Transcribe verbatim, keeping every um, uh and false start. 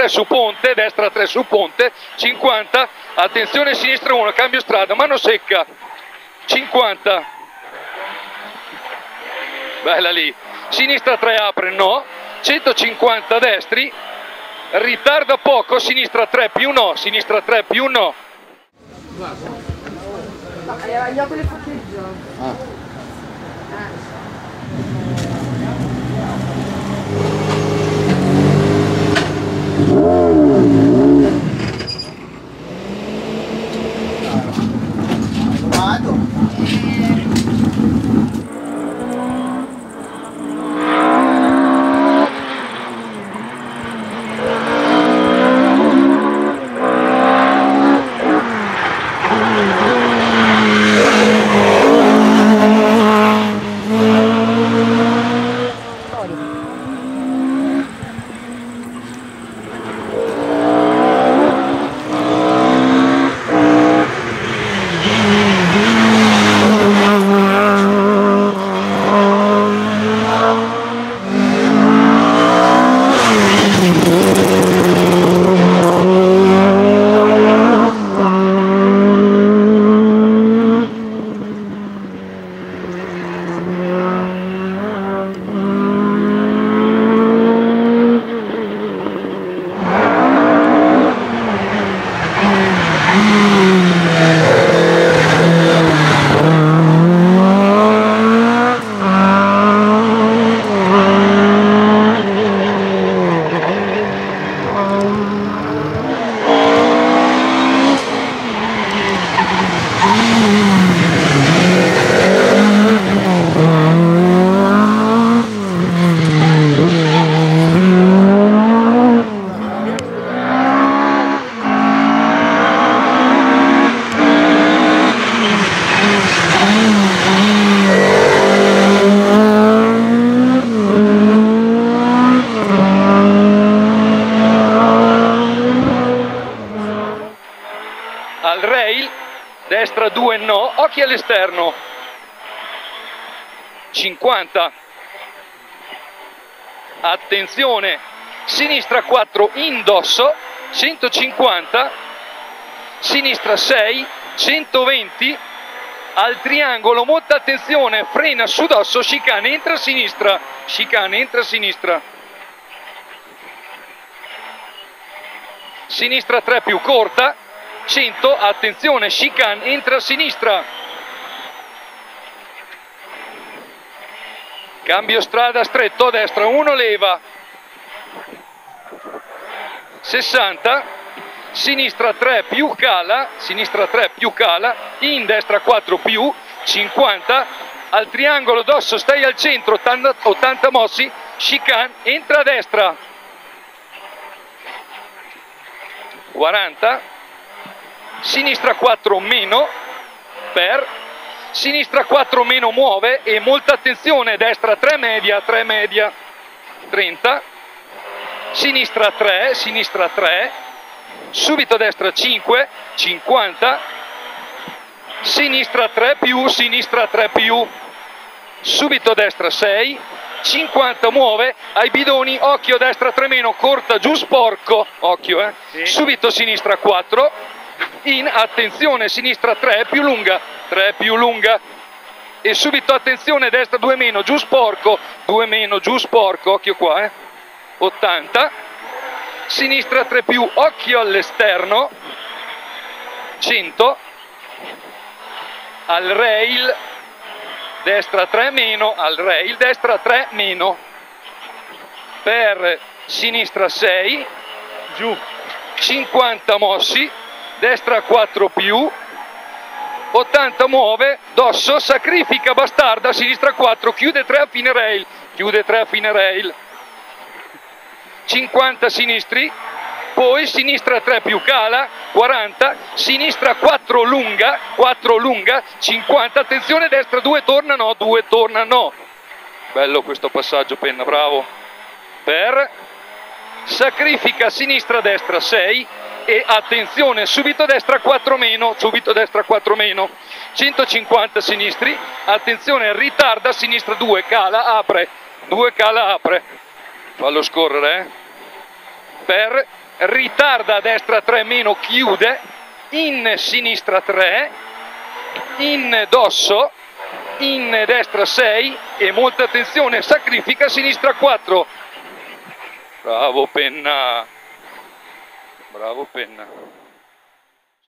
tre su ponte, destra tre su ponte, cinquanta, attenzione sinistra uno, cambio strada, mano secca, cinquanta, bella lì, sinistra tre apre, no, centocinquanta destri, ritarda poco, sinistra tre più no, sinistra tre più no. Aveva gli occhi le fotteggio. Ah. Al rail, destra due no, occhi all'esterno, cinquanta, attenzione, sinistra quattro indosso, centocinquanta, sinistra sei, centoventi, al triangolo, molta attenzione, frena su dosso, chicane, entra a sinistra, chicane, entra a sinistra, sinistra tre più corta, cento, attenzione, chicane, entra a sinistra, cambio strada stretto a destra, uno leva, sessanta, sinistra tre più cala, sinistra tre più cala, in destra quattro più, cinquanta, al triangolo dosso stai al centro, ottanta, ottanta mossi, chicane, entra a destra, quaranta, sinistra quattro meno, per, sinistra quattro meno muove e molta attenzione, destra tre media, tre media, trenta, sinistra tre, sinistra tre, subito destra cinque, cinquanta, sinistra tre più, sinistra tre più, subito destra sei, cinquanta muove, ai bidoni, occhio destra tre meno, corta giù sporco, occhio eh, sì. Subito sinistra quattro, in, attenzione, sinistra tre più lunga, tre più lunga, e subito attenzione, destra due meno, giù sporco, due meno, giù sporco, occhio qua eh, ottanta, sinistra tre più, occhio all'esterno, cento, al rail, destra tre meno, al rail, destra tre meno, per sinistra sei, giù, cinquanta mossi, destra quattro più, ottanta muove, dosso, sacrifica bastarda, sinistra quattro, chiude tre a fine rail, chiude tre a fine rail, cinquanta sinistri, poi sinistra tre più cala, quaranta, sinistra quattro lunga, quattro lunga, cinquanta, attenzione destra due torna no, due torna no, bello questo passaggio penna, bravo, per, sacrifica sinistra destra sei, e attenzione subito destra quattro meno, subito destra quattro meno, centocinquanta sinistri, attenzione ritarda sinistra due, cala, apre, due cala, apre, fallo scorrere eh. Per ritarda a destra tre meno, chiude, in sinistra tre, in dosso, in destra sei e molta attenzione, sacrifica sinistra quattro. Bravo Penna, bravo Penna.